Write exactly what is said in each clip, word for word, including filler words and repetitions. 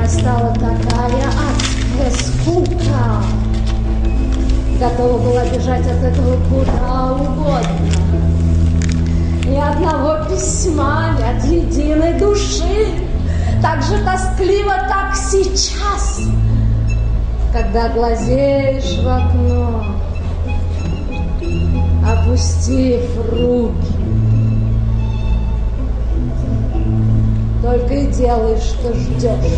настала такая адская скука. Готова была бежать от этого куда угодно. Ни одного письма, ни от единой души. Так же тоскливо, как сейчас, когда глазеешь в окно, опустив руки. Только и делаешь, что ждешь.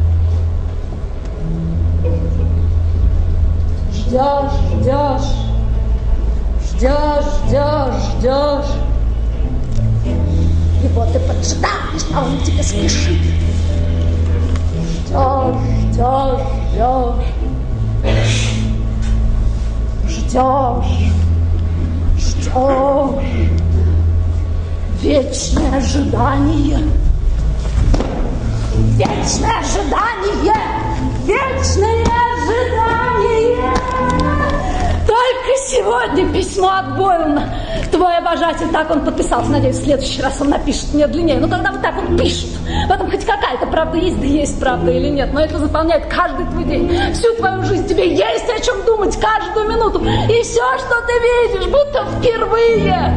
Ждешь, ждешь, ждешь, ждешь, ждешь. И вот ты поджидаешь, а он тебе спешит. Ждешь, ждешь, ждешь. Ждешь, ждешь. Вечное ожидание. Вечное ожидание. Вечное ожидание. Только сегодня письмо от Бойлана. Твой обожатель, так он подписался. Надеюсь, в следующий раз он напишет мне длиннее. Но когда вот так вот пишут, в этом хоть какая-то правда есть, да есть правда или нет. Но это заполняет каждый твой день, всю твою жизнь. Тебе есть о чем думать каждую минуту. И все, что ты видишь, будто впервые.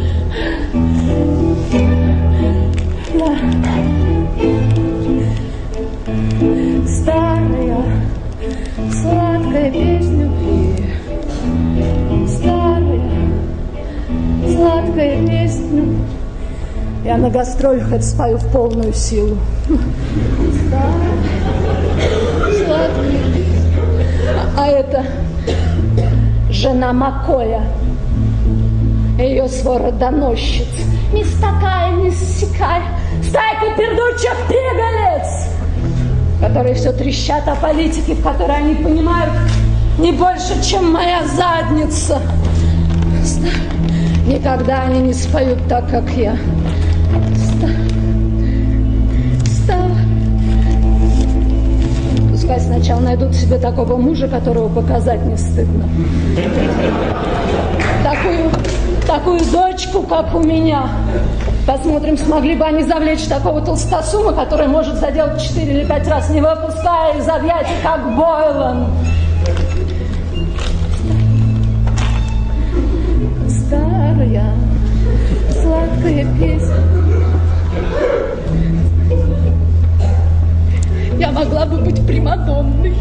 Да. Старая, сладкая песня любви. Старая, сладкая песня. Я на гастролях это спою в полную силу. Старая, сладкая песня. А это жена Макоя. Ее свора доносчиц. Не стакая, не ссякая. Стайка пердучих пигалец, которые все трещат о политике, в которой они понимают не больше, чем моя задница. Никогда они не споют так, как я. Стала. Пускай сначала найдут себе такого мужа, которого показать не стыдно. Такую, такую дочку, как у меня. Посмотрим, смогли бы они завлечь такого толстосума, который может заделать четыре или пять раз, не выпуская из объятий, как Бойлан. Старая, сладкая песня. Я могла бы быть примадонной,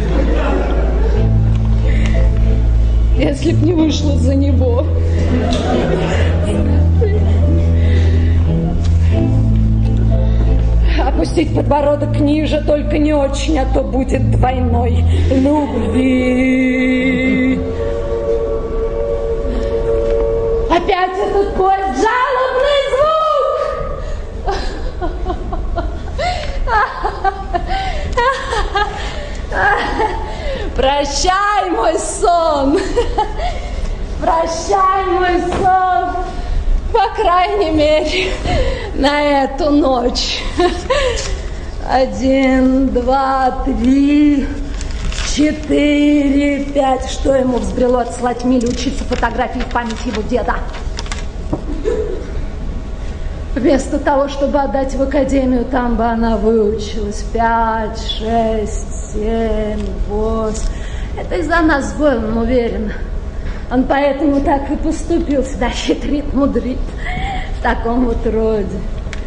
если б не вышла за него. Опустить подбородок ниже, только не очень, а то будет двойной любви. Опять этот поезд, жалобный звук. Прощай, мой сон. Прощай, мой сон. По крайней мере, на эту ночь. Один, два, три, четыре, пять. Что ему взбрело отслать Миле учиться фотографии в память его деда? Вместо того, чтобы отдать в академию, там бы она выучилась. Пять, шесть, семь, восемь. Это из-за нас с Бойланом, уверена. Он поэтому так и поступил сюда, хитрит, мудрит, в таком вот роде.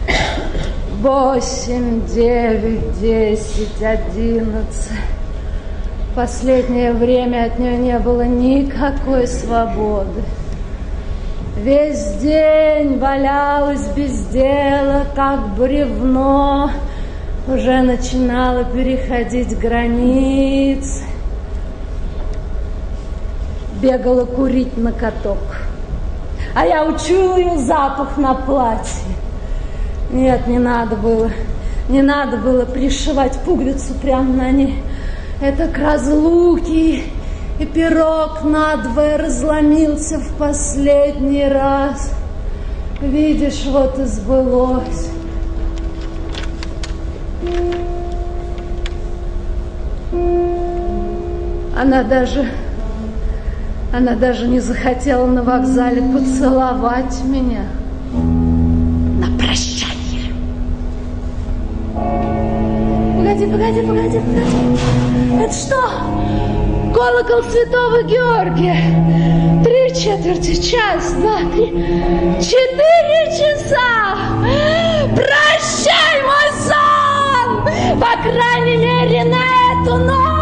Восемь, девять, десять, одиннадцать. В последнее время от нее не было никакой свободы. Весь день валялась без дела, как бревно. Уже начинала переходить границы. Бегала курить на каток. А я учуяла ее запах на платье. Нет, не надо было. Не надо было пришивать пуговицу прямо на ней. Это к разлуке. И пирог надвое разломился в последний раз. Видишь, вот и сбылось. Она даже... Она даже не захотела на вокзале поцеловать меня. На прощание. Погоди, погоди, погоди, погоди, погоди. Это что? Колокол Святого Георгия. Три четверти, час, два, три, четыре часа. Прощай, мой сон! По крайней мере, на эту ночь.